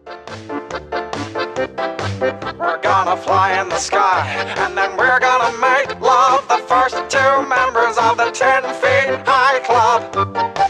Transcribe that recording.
We're gonna fly in the sky, and then we're gonna make love, the first two members of the 10 Feet High Club.